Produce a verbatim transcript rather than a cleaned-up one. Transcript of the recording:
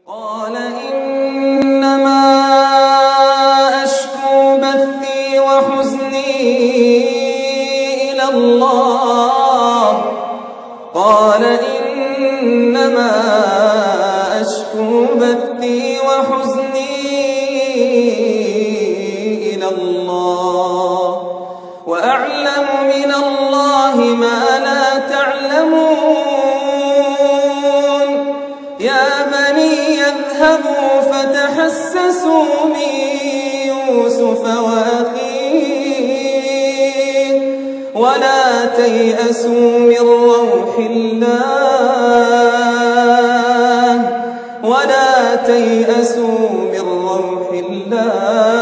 قال إنما أشكو بثي وحزني إلى الله قال إنما أشكو بثي وحزني إلى الله وأعلم من الله ما لا تعلمون يا بني اذهبوا فتحسسوا من يوسف وأخيه ولا تيأسوا من روح الله ولا تيأسوا من روح الله